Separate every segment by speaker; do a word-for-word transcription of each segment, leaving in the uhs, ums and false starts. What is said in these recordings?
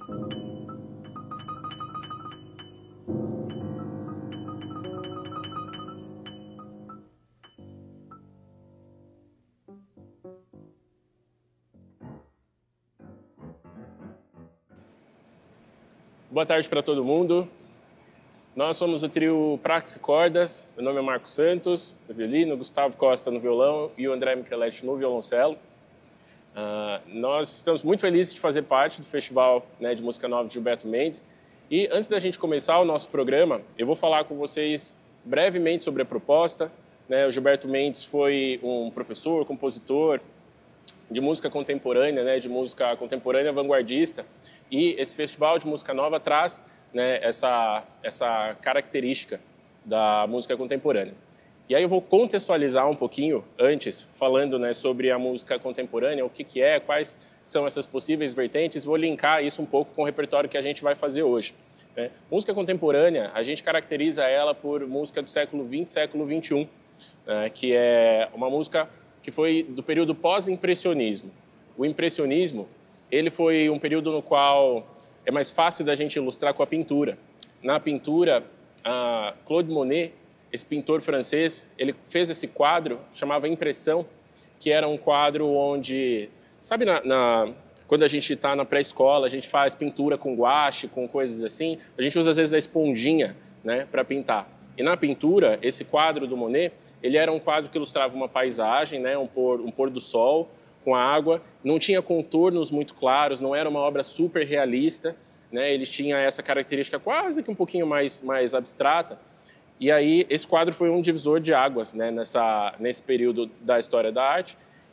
Speaker 1: Boa tarde para todo mundo. Nós somos o trio Praxis e Cordas. Meu nome é Marcos Santos, no violino, Gustavo Costa no violão e o André Micheletti no violoncelo. Uh, nós estamos muito felizes de fazer parte do Festival, né, de Música Nova de Gilberto Mendes. E antes da gente começar o nosso programa, eu vou falar com vocês brevemente sobre a proposta. Né, o Gilberto Mendes foi um professor, compositor de música contemporânea, né, de música contemporânea vanguardista. E esse Festival de Música Nova traz, né, essa, essa característica da música contemporânea. E aí eu vou contextualizar um pouquinho antes, falando, né, sobre a música contemporânea, o que, que é, quais são essas possíveis vertentes, vou linkar isso um pouco com o repertório que a gente vai fazer hoje. Né? Música contemporânea, a gente caracteriza ela por música do século vinte, século vinte e um, né, que é uma música que foi do período pós-impressionismo. O impressionismo, ele foi um período no qual é mais fácil da gente ilustrar com a pintura. Na pintura, a Claude Monet, esse pintor francês, ele fez esse quadro, chamava Impressão, que era um quadro onde, sabe, na, na, quando a gente está na pré-escola, a gente faz pintura com guache, com coisas assim, a gente usa às vezes a esponjinha, né, para pintar. E na pintura, esse quadro do Monet, ele era um quadro que ilustrava uma paisagem, né, um pôr, um pôr do sol, com a água, não tinha contornos muito claros, não era uma obra super realista, né? Ele tinha essa característica quase que um pouquinho mais, mais abstrata. E aí esse quadro foi um divisor de águas, né, nessa, nesse período da história da arte.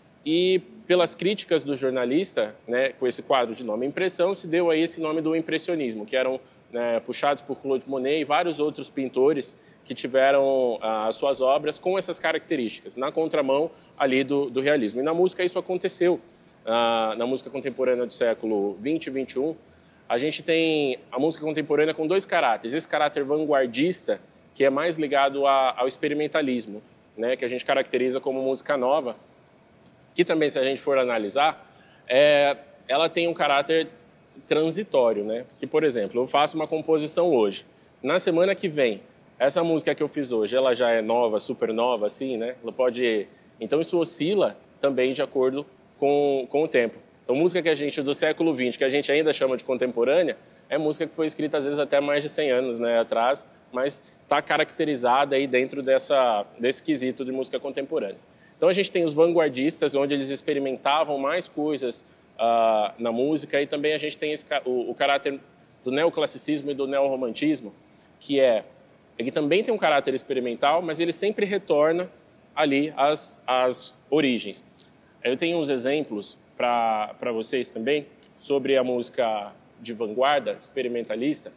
Speaker 1: E pelas críticas do jornalista, né, com esse quadro de nome Impressão, se deu aí esse nome do impressionismo, que eram, né, puxados por Claude Monet e vários outros pintores que tiveram ah, as suas obras com essas características, na contramão ali do, do realismo. E na música isso aconteceu. Ah, na música contemporânea do século vinte e vinte e um, a gente tem a música contemporânea com dois caráteres. Esse caráter vanguardista, que é mais ligado a, ao experimentalismo, né, que a gente caracteriza como música nova, que também, se a gente for analisar, é, ela tem um caráter transitório, né? Que, por exemplo, eu faço uma composição hoje. Na semana que vem, essa música que eu fiz hoje, ela já é nova, super nova, assim, né? Ela pode... Então, isso oscila também de acordo com, com o tempo. Então, música que a gente, do século vinte, que a gente ainda chama de contemporânea, é música que foi escrita, às vezes, até mais de cem anos, né, atrás, mas está caracterizada aí dentro dessa, desse quesito de música contemporânea. Então, a gente tem os vanguardistas, onde eles experimentavam mais coisas uh, na música, e também a gente tem esse, o, o caráter do neoclassicismo e do neorromantismo, que é, ele também tem um caráter experimental, mas ele sempre retorna ali às, às origens. Eu tenho uns exemplos para vocês também sobre a música de vanguarda, experimentalista,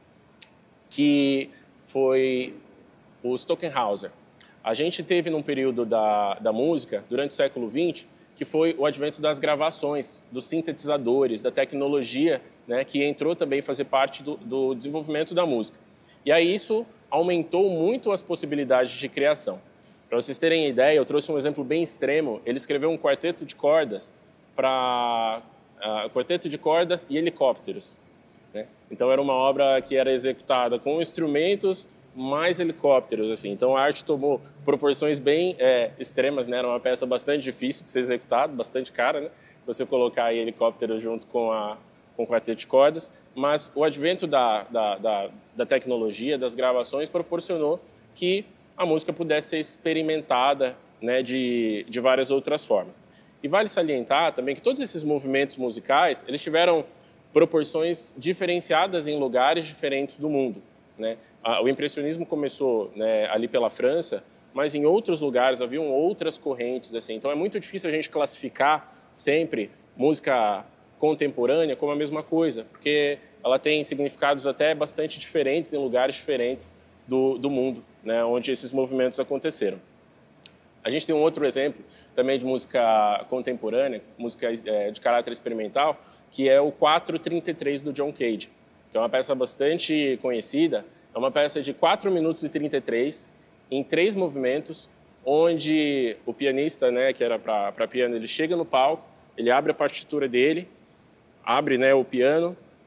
Speaker 1: que foi o Stockenhauer. A gente teve num período da, da música, durante o século vinte, que foi o advento das gravações, dos sintetizadores, da tecnologia, né, que entrou também a fazer parte do, do desenvolvimento da música. E aí isso aumentou muito as possibilidades de criação. Para vocês terem ideia, eu trouxe um exemplo bem extremo. Ele escreveu um quarteto de cordas para uh, quarteto de cordas e helicópteros, né? Então era uma obra que era executada com instrumentos mais helicópteros, assim. Então a arte tomou proporções bem é, extremas, né? Era uma peça bastante difícil de ser executada, bastante cara, né? Você colocar aí helicóptero junto com a com o quarteto de cordas, mas o advento da, da, da, da tecnologia, das gravações, proporcionou que a música pudesse ser experimentada, né, de, de várias outras formas. E vale salientar também que todos esses movimentos musicais, eles tiveram proporções diferenciadas em lugares diferentes do mundo, né? O impressionismo começou, né, ali pela França, mas em outros lugares haviam outras correntes, assim. Então é muito difícil a gente classificar sempre música contemporânea como a mesma coisa, porque ela tem significados até bastante diferentes em lugares diferentes do, do mundo, né, onde esses movimentos aconteceram. A gente tem um outro exemplo também de música contemporânea, música é, de caráter experimental, que é o quatro trinta e três do John Cage, que é uma peça bastante conhecida. É uma peça de quatro minutos e trinta e três, em três movimentos, onde o pianista, né, que era para piano, ele chega no palco, ele abre a partitura dele, abre, né, o piano,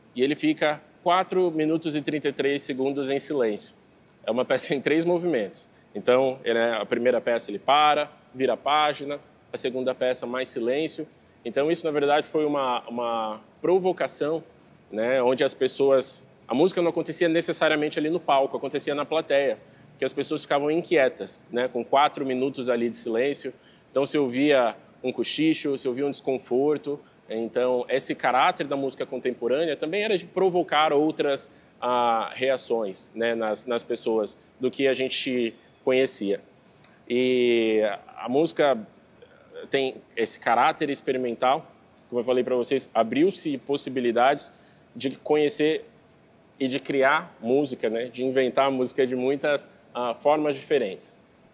Speaker 1: e ele fica quatro minutos e trinta e três segundos em silêncio. É uma peça em três movimentos. Então, ele, a primeira peça ele para, vira a página, a segunda peça mais silêncio. Então, isso, na verdade, foi uma, uma provocação, né, onde as pessoas... A música não acontecia necessariamente ali no palco, acontecia na plateia, porque as pessoas ficavam inquietas, né, com quatro minutos ali de silêncio. Então, se ouvia um cochicho, se ouvia um desconforto. Então, esse caráter da música contemporânea também era de provocar outras ah, reações, né, nas, nas pessoas do que a gente conhecia. E a música tem esse caráter experimental, como eu falei para vocês, abriu-se possibilidades de conhecer e de criar música, né, de inventar música de muitas ah, formas diferentes.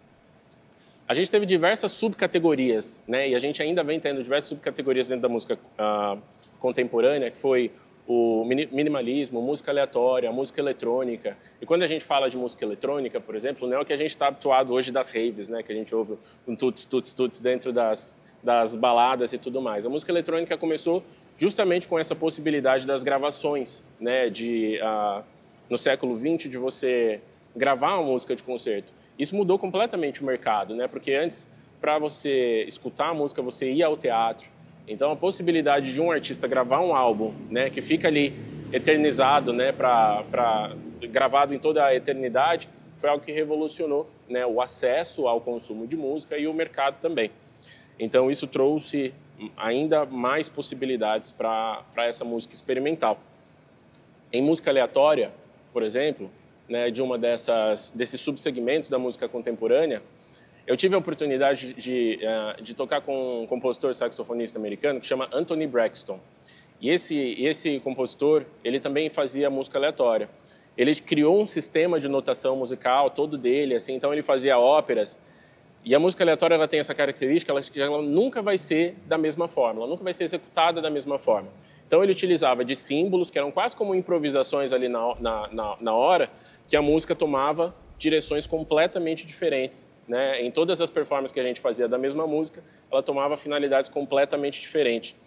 Speaker 1: A gente teve diversas subcategorias, né, e a gente ainda vem tendo diversas subcategorias dentro da música ah, contemporânea, que foi o minimalismo, música aleatória, música eletrônica. E quando a gente fala de música eletrônica, por exemplo, não é o que a gente está habituado hoje das raves, né, que a gente ouve um tuts, tuts, tuts dentro das, das baladas e tudo mais. A música eletrônica começou justamente com essa possibilidade das gravações, né, de, uh, no século vinte, de você gravar uma música de concerto. Isso mudou completamente o mercado, né, porque antes, para você escutar a música, você ia ao teatro. Então, a possibilidade de um artista gravar um álbum, né, que fica ali eternizado, né, pra, pra, gravado em toda a eternidade, foi algo que revolucionou, né, o acesso ao consumo de música e o mercado também. Então, isso trouxe ainda mais possibilidades para essa música experimental. Em música aleatória, por exemplo, né, de uma dessas desses subsegmentos da música contemporânea, eu tive a oportunidade de, de, de tocar com um compositor saxofonista americano que chama Anthony Braxton. E esse, esse compositor, ele também fazia música aleatória. Ele criou um sistema de notação musical todo dele, assim, então ele fazia óperas. E a música aleatória ela tem essa característica, ela, ela nunca vai ser da mesma forma, ela nunca vai ser executada da mesma forma. Então ele utilizava de símbolos, que eram quase como improvisações ali na, na, na, na hora, que a música tomava direções completamente diferentes. Né? Em todas as performances que a gente fazia da mesma música, ela tomava finalidades completamente diferentes.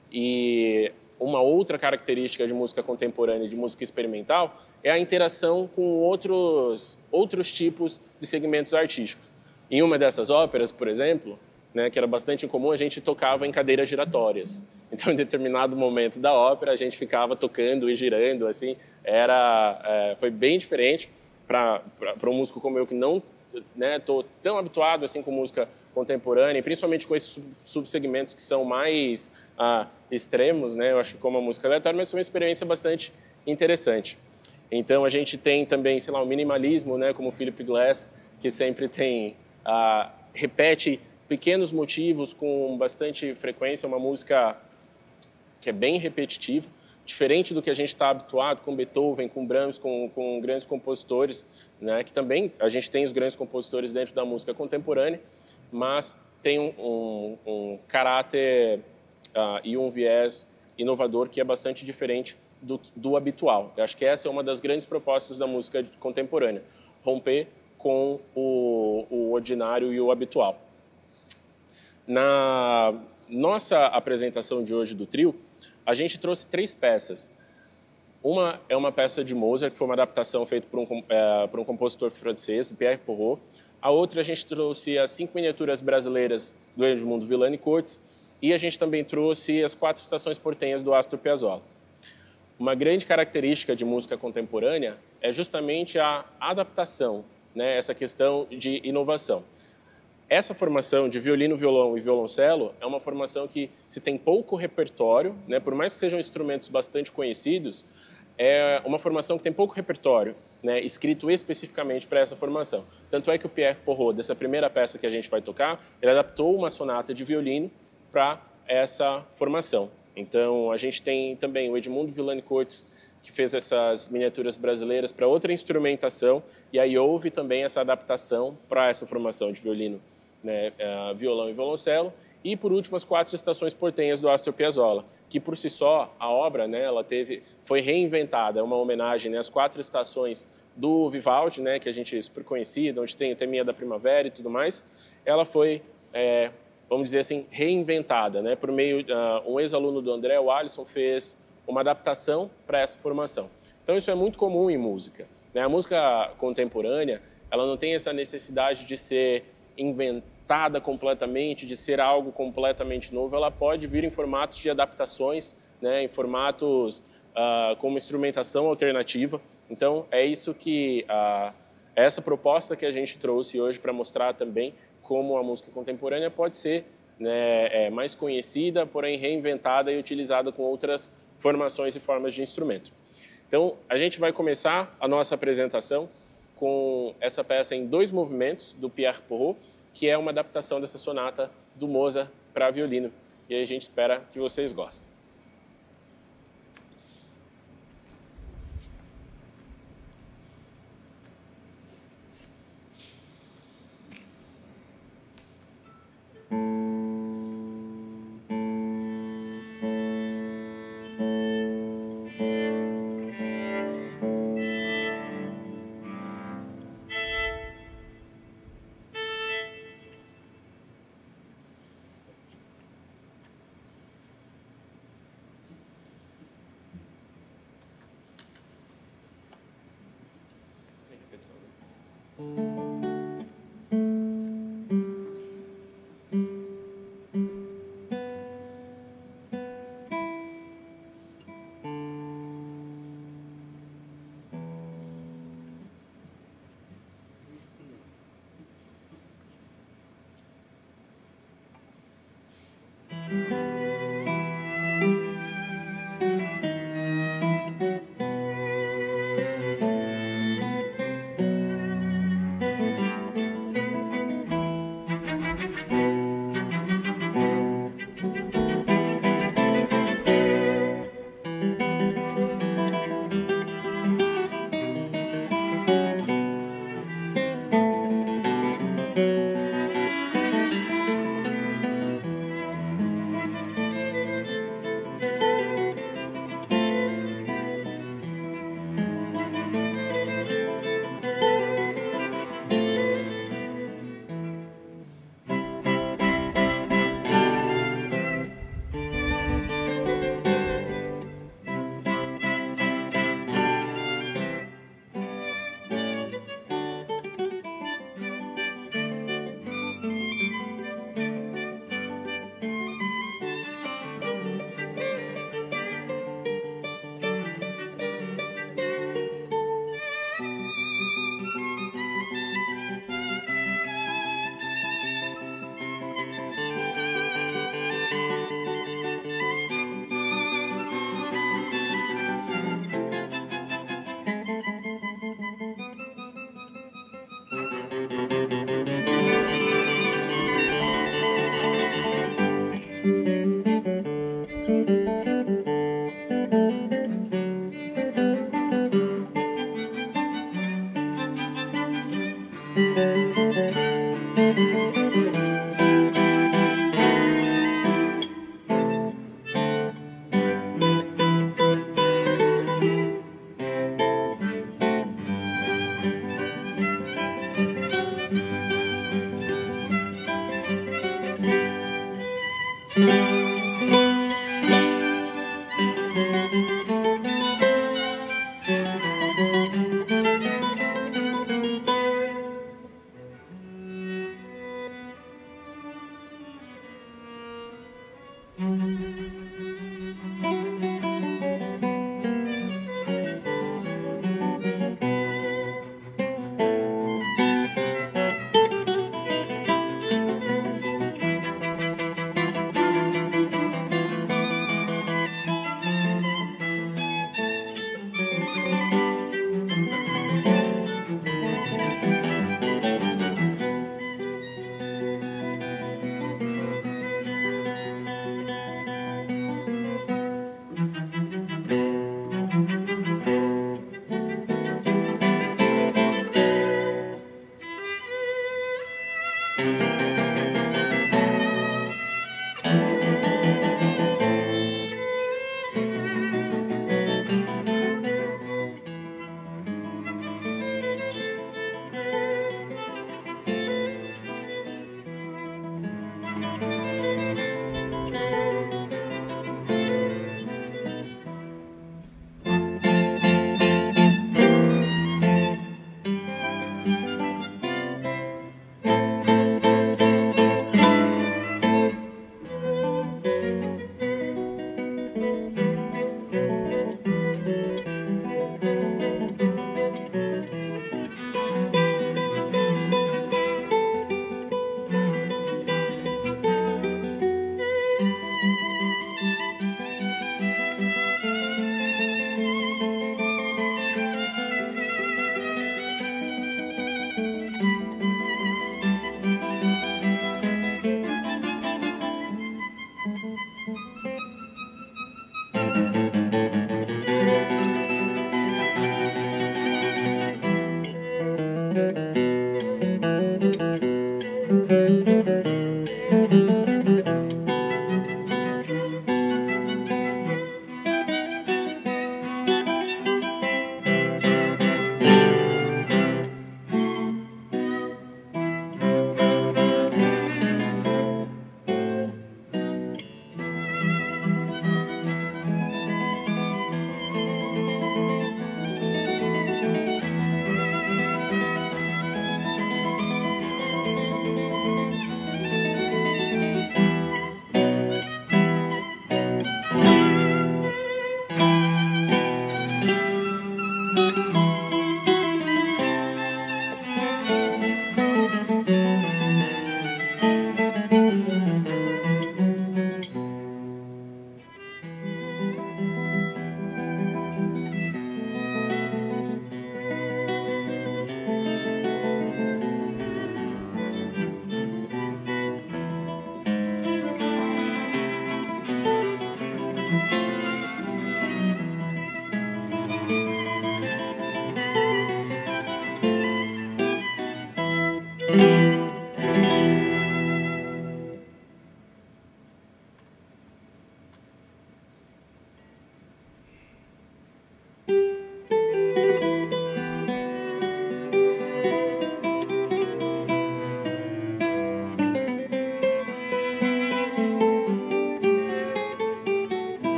Speaker 1: E uma outra característica de música contemporânea e de música experimental é a interação com outros, outros tipos de segmentos artísticos. Em uma dessas óperas, por exemplo, né, que era bastante incomum, a gente tocava em cadeiras giratórias. Então, em determinado momento da ópera, a gente ficava tocando e girando, assim, era, é, foi bem diferente para um músico como eu, que não estou né, tão habituado assim com música contemporânea, e principalmente com esses subsegmentos que são mais ah, extremos, né? Eu acho que como a música aleatória, mas foi uma experiência bastante interessante. Então a gente tem também, sei lá, o minimalismo, né? Como o Philip Glass, que sempre tem ah, repete pequenos motivos com bastante frequência, uma música que é bem repetitiva, diferente do que a gente está habituado com Beethoven, com Brahms, com, com grandes compositores, né, que também a gente tem os grandes compositores dentro da música contemporânea, mas tem um, um, um caráter uh, e um viés inovador que é bastante diferente do, do habitual. Eu acho que essa é uma das grandes propostas da música contemporânea, romper com o, o ordinário e o habitual. Na nossa apresentação de hoje do trio, a gente trouxe três peças. Uma é uma peça de Mozart, que foi uma adaptação feita por um, é, por um compositor francês, Pierre Porot. A outra a gente trouxe as cinco miniaturas brasileiras do Edmundo Villani-Cortes e a gente também trouxe as quatro estações portenhas do Astor Piazzolla. Uma grande característica de música contemporânea é justamente a adaptação, né, essa questão de inovação. Essa formação de violino, violão e violoncelo é uma formação que, se tem pouco repertório, né, por mais que sejam instrumentos bastante conhecidos, é uma formação que tem pouco repertório, né, escrito especificamente para essa formação. Tanto é que o Pierre Porot, dessa primeira peça que a gente vai tocar, ele adaptou uma sonata de violino para essa formação. Então, a gente tem também o Edmundo Villani-Cortes, que fez essas miniaturas brasileiras para outra instrumentação, e aí houve também essa adaptação para essa formação de violino, né, uh, violão e violoncelo, e por último as quatro estações portenhas do Astor Piazzolla, que por si só a obra, né, ela teve, foi reinventada, é uma homenagem, né, às quatro estações do Vivaldi, né, que a gente é super conhecido, onde tem o teminha da primavera e tudo mais. Ela foi, é, vamos dizer assim, reinventada, né, por meio, uh, um ex-aluno do André, o Alisson, fez uma adaptação para essa formação. Então isso é muito comum em música, né? A música contemporânea, ela não tem essa necessidade de ser inventada completamente, de ser algo completamente novo. Ela pode vir em formatos de adaptações, né? Em formatos uh, com uma instrumentação alternativa. Então é isso que uh, essa proposta que a gente trouxe hoje para mostrar também como a música contemporânea pode ser, né, é, mais conhecida, porém reinventada e utilizada com outras formações e formas de instrumento. Então, a gente vai começar a nossa apresentação com essa peça em dois movimentos, do Pierre Porot, que é uma adaptação dessa sonata do Mozart para violino. E a gente espera que vocês gostem.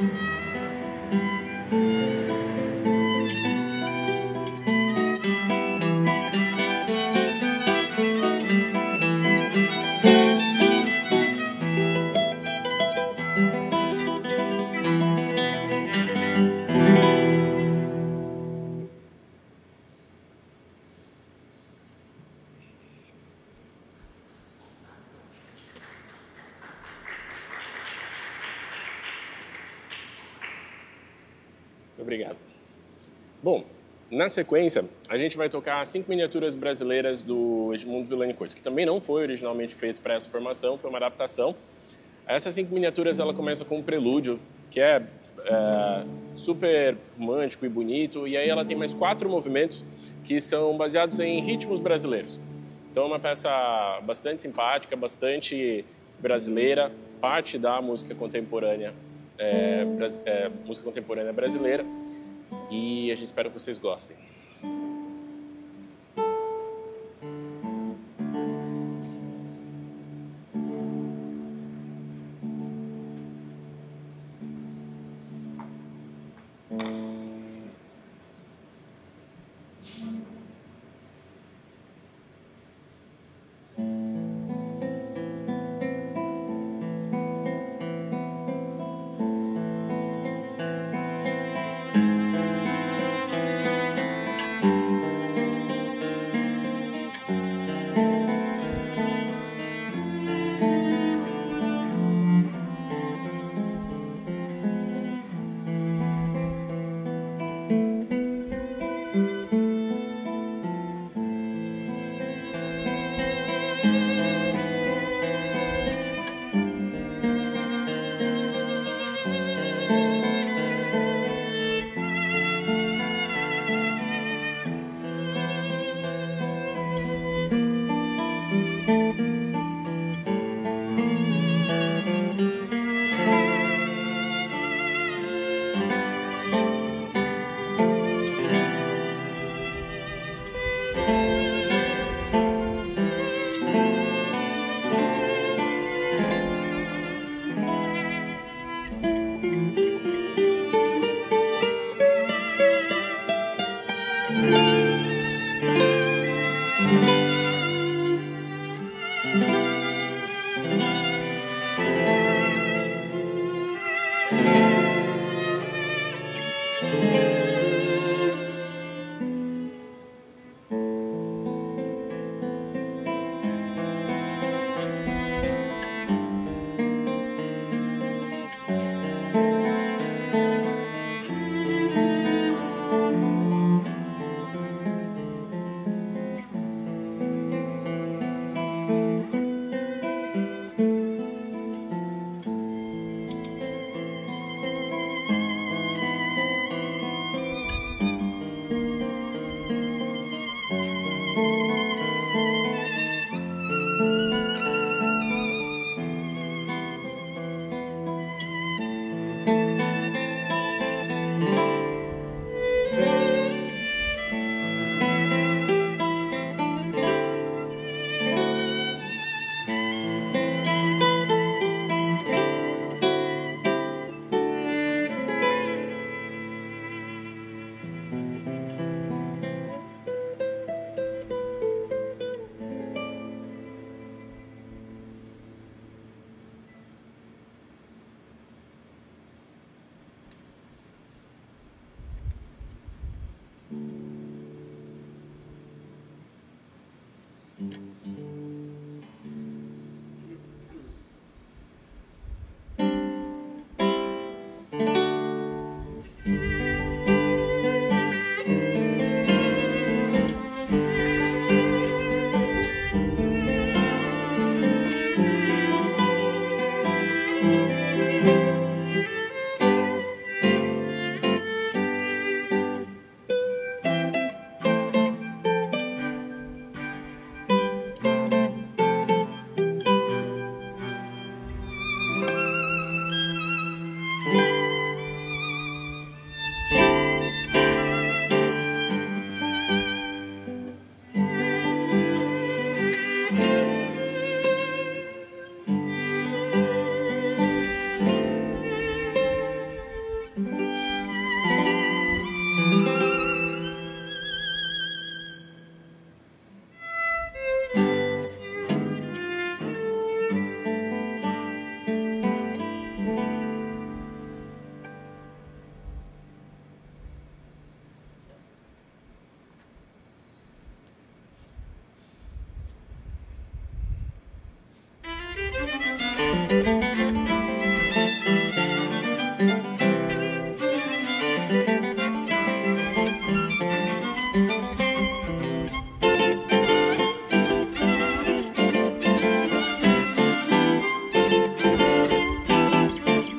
Speaker 1: Obrigado. Bom, na sequência, a gente vai tocar cinco miniaturas brasileiras do Edmundo Villani Cortes, que também não foi originalmente feito para essa formação, foi uma adaptação. Essas cinco miniaturas, ela começa com um prelúdio, que é, é super romântico e bonito, e aí ela tem mais quatro movimentos que são baseados em ritmos brasileiros. Então é uma peça bastante simpática, bastante brasileira, parte da música contemporânea É, é, música contemporânea brasileira, e a gente espera que vocês gostem.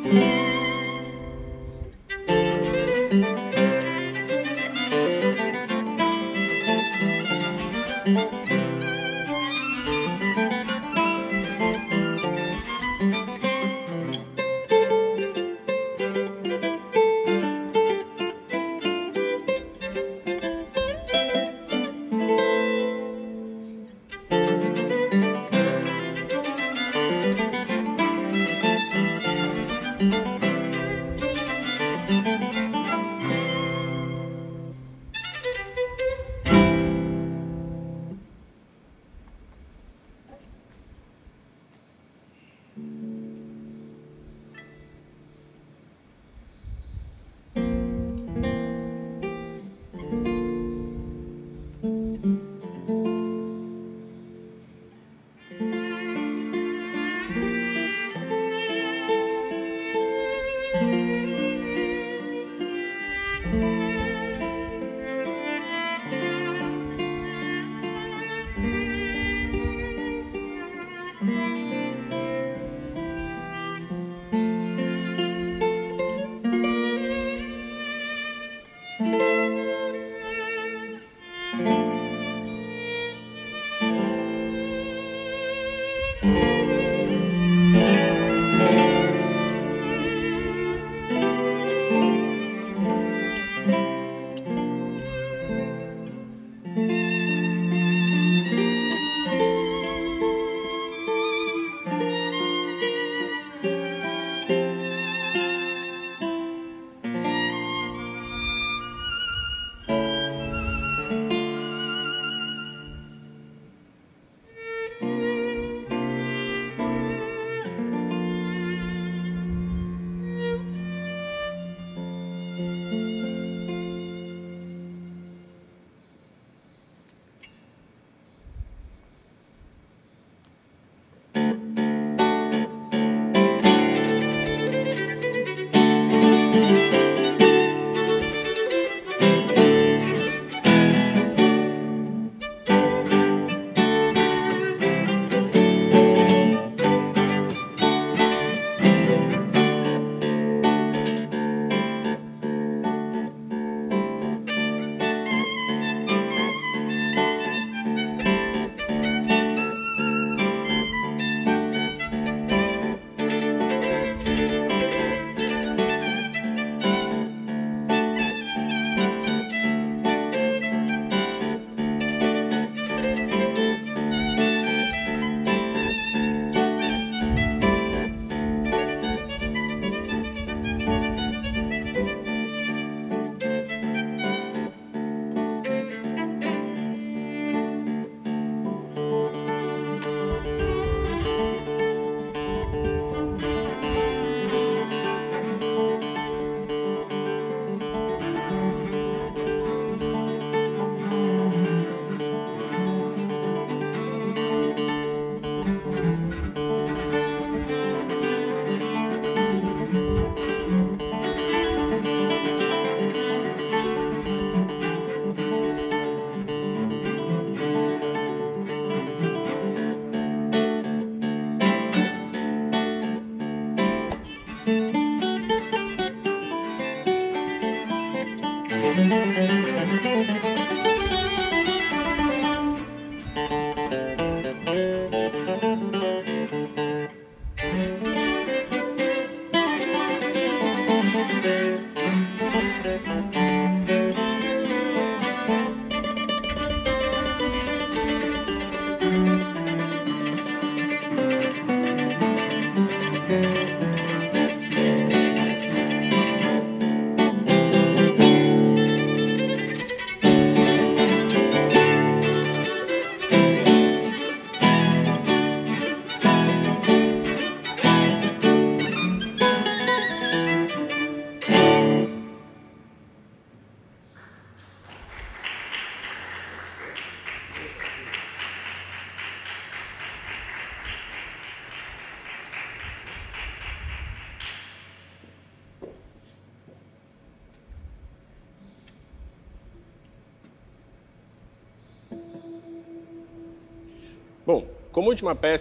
Speaker 1: Bom, como última peça,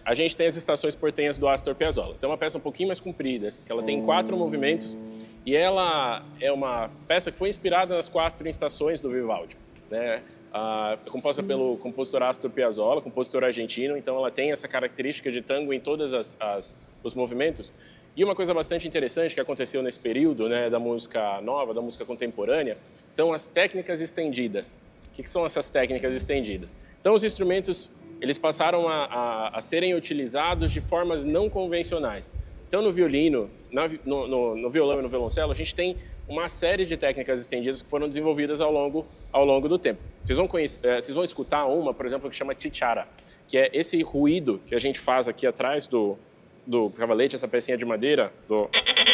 Speaker 1: a gente tem as estações portenhas do Astor Piazzolla. Essa é uma peça um pouquinho mais comprida, que ela tem quatro movimentos e ela é uma peça que foi inspirada nas quatro estações do Vivaldi, né? Ah, é composta pelo compositor Astor Piazzolla, compositor argentino, então ela tem essa característica de tango em todos as, as, os movimentos. E uma coisa bastante interessante que aconteceu nesse período, né, da música nova, da música contemporânea, são as técnicas estendidas. O que, que são essas técnicas estendidas? Então, os instrumentos eles passaram a, a, a serem utilizados de formas não convencionais. Então, no violino, na, no, no, no violão e no violoncelo, a gente tem uma série de técnicas estendidas que foram desenvolvidas ao longo, ao longo do tempo. Vocês vão, conhecer, é, vocês vão escutar uma, por exemplo, que chama chichara, que é esse ruído que a gente faz aqui atrás do, do cavalete, essa pecinha de madeira, do...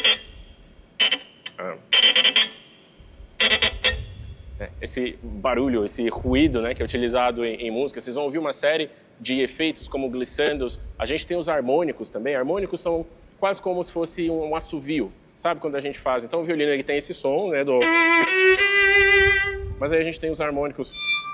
Speaker 1: Ah. Esse barulho, esse ruído, né, que é utilizado em, em música. Vocês vão ouvir uma série de efeitos como glissandos. A gente tem os harmônicos também. Harmônicos são quase como se fosse um, um assovio, sabe, quando a gente faz. Então o violino ele tem esse som, né, do... Mas aí a gente tem os harmônicos.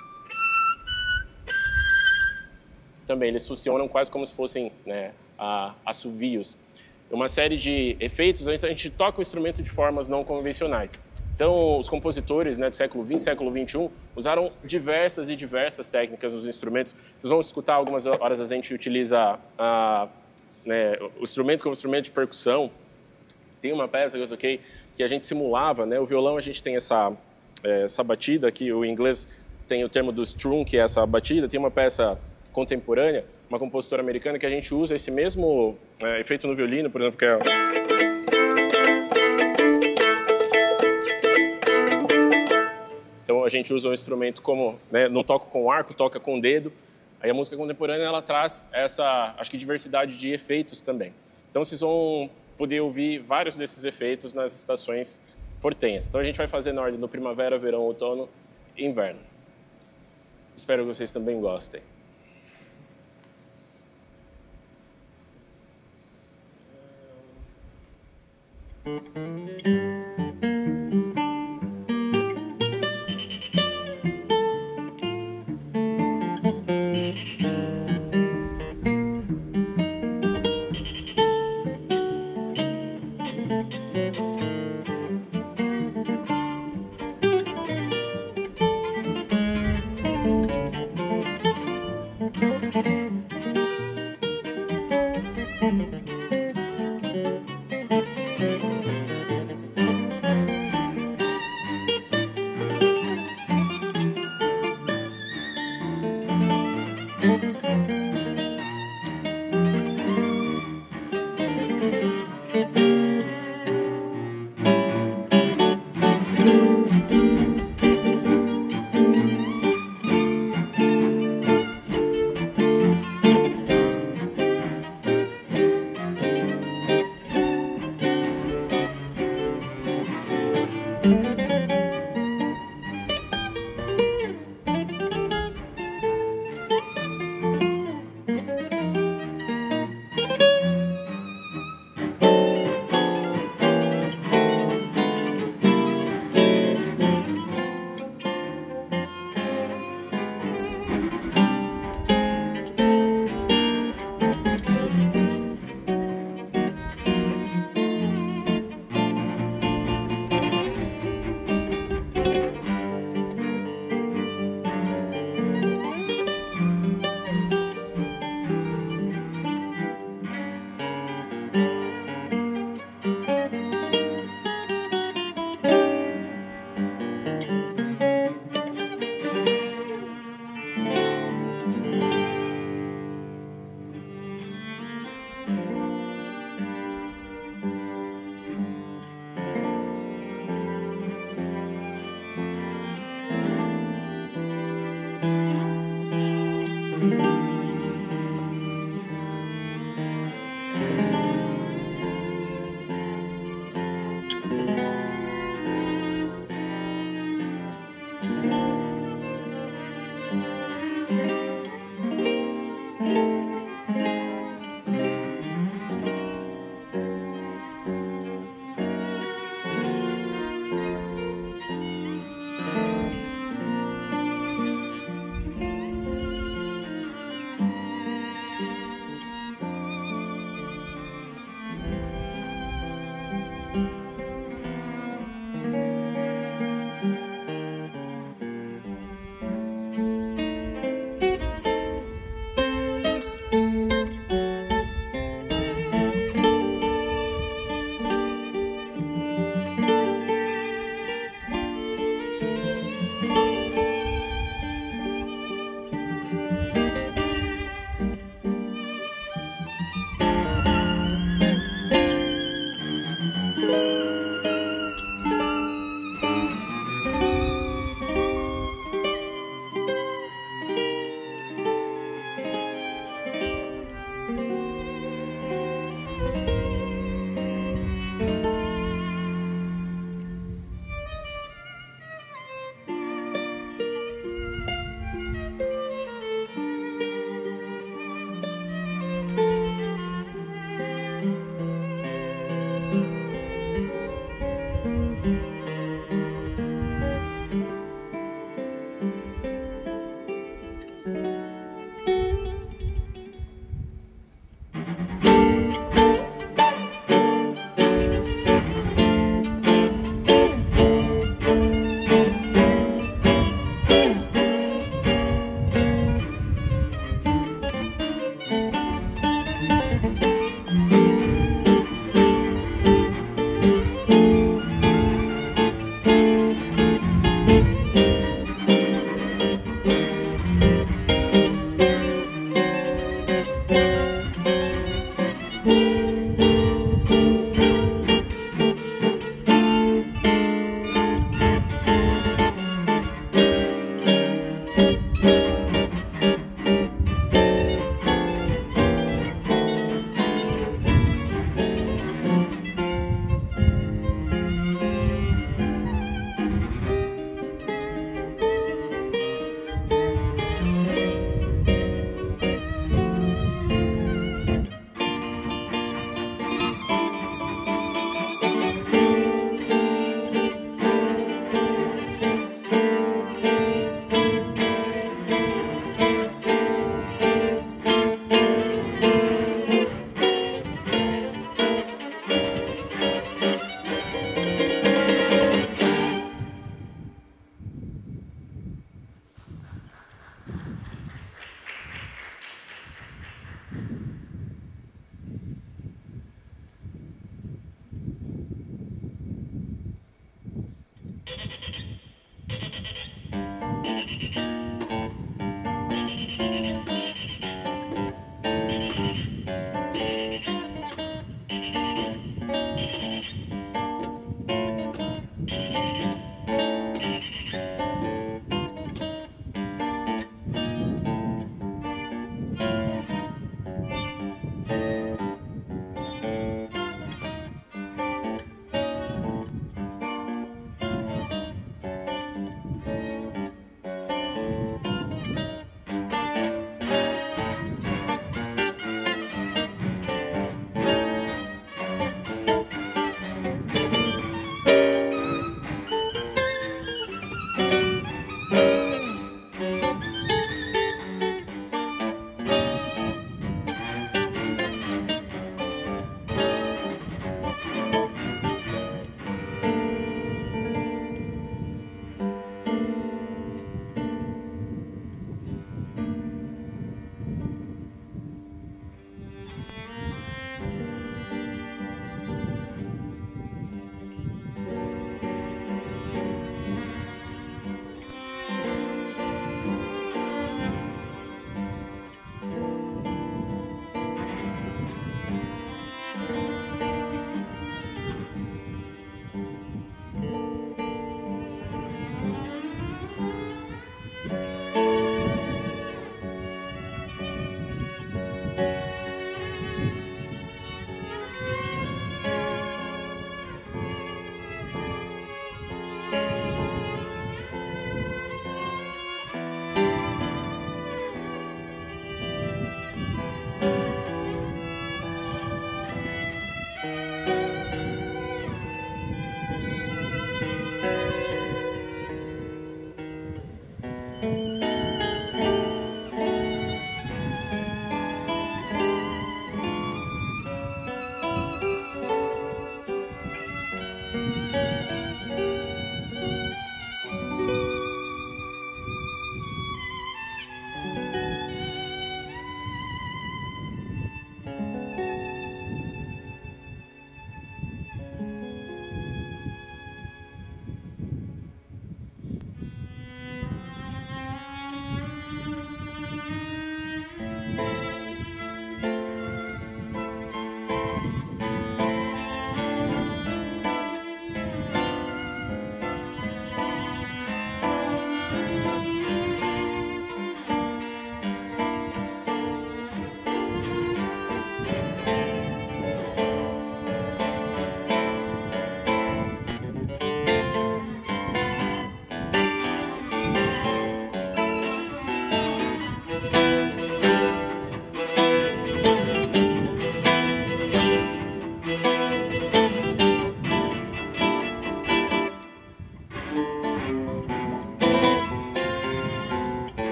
Speaker 1: Também eles funcionam quase como se fossem, né, a, assovios. Uma série de efeitos, a gente toca o instrumento de formas não convencionais. Então, os compositores, né, do século vinte, século vinte e um, usaram diversas e diversas técnicas nos instrumentos. Vocês vão escutar algumas horas a gente utiliza a, né, o instrumento como instrumento de percussão. Tem uma peça que eu toquei que a gente simulava, né, o violão a gente tem essa, é, essa batida aqui, o inglês tem o termo do strum, que é essa batida. Tem uma peça contemporânea, uma compositora americana, que a gente usa esse mesmo é, efeito no violino, por exemplo, que é... Então, a gente usa o instrumento como, né, não toca com arco, toca com o dedo. Aí a música contemporânea, ela traz essa, acho que, diversidade de efeitos também. Então, vocês vão poder ouvir vários desses efeitos nas estações portenhas. Então, a gente vai fazer na ordem do primavera, verão, outono e inverno. Espero que vocês também gostem.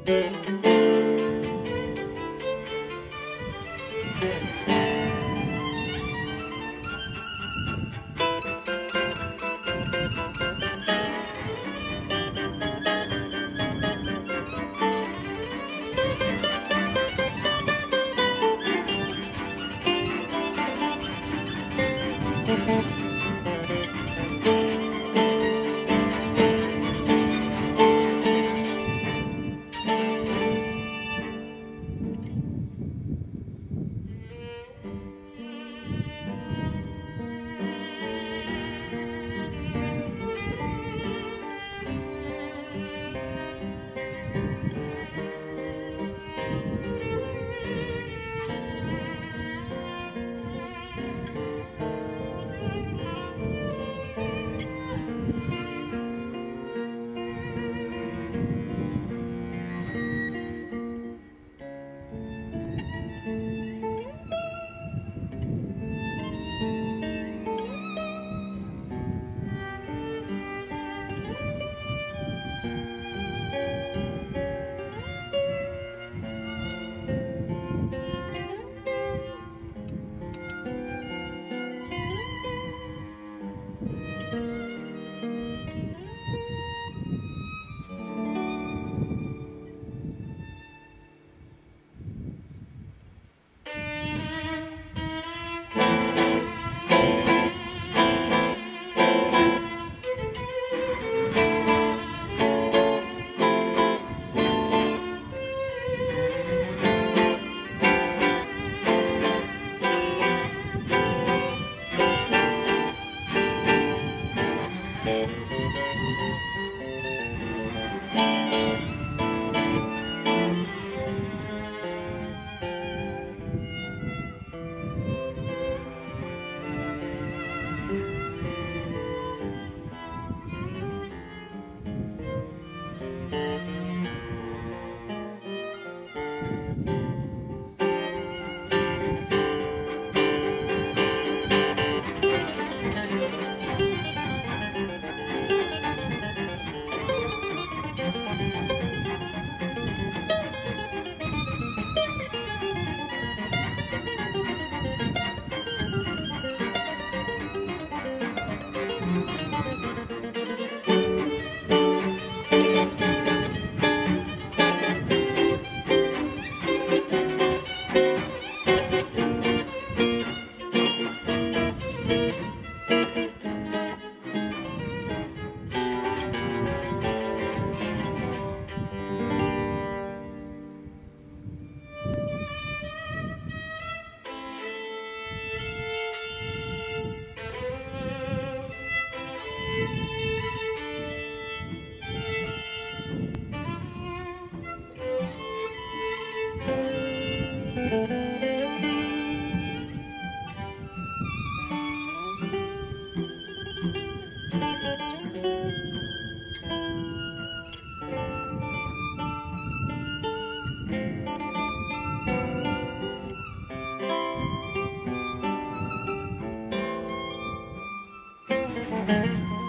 Speaker 2: Música